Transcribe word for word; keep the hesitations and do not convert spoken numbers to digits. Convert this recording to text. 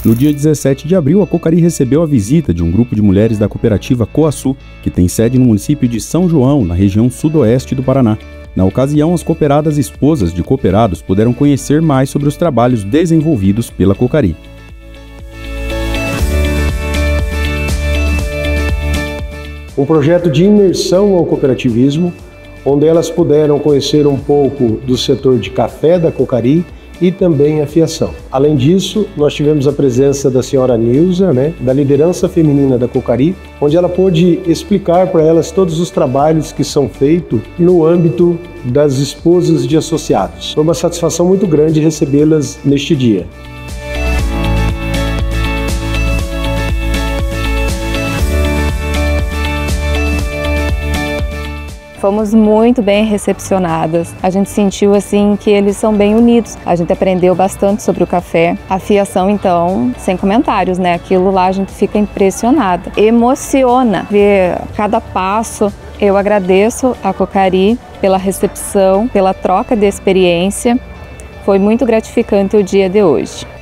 No dia dezessete de abril, a Cocari recebeu a visita de um grupo de mulheres da cooperativa Coaçu, que tem sede no município de São João, na região sudoeste do Paraná. Na ocasião, as cooperadas esposas de cooperados puderam conhecer mais sobre os trabalhos desenvolvidos pela Cocari. Um projeto de imersão ao cooperativismo, onde elas puderam conhecer um pouco do setor de café da Cocari e também a fiação. Além disso, nós tivemos a presença da senhora Nilza, né, da liderança feminina da Cocari, onde ela pôde explicar para elas todos os trabalhos que são feitos no âmbito das esposas de associados. Foi uma satisfação muito grande recebê-las neste dia. Fomos muito bem recepcionadas. A gente sentiu assim que eles são bem unidos. A gente aprendeu bastante sobre o café. A fiação, então, sem comentários, né? Aquilo lá a gente fica impressionada. Emociona ver cada passo. Eu agradeço a Cocari pela recepção, pela troca de experiência. Foi muito gratificante o dia de hoje.